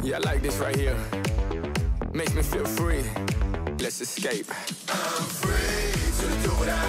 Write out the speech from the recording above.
Yeah, I like this right here. Makes me feel free. Let's escape. I'm free to do what I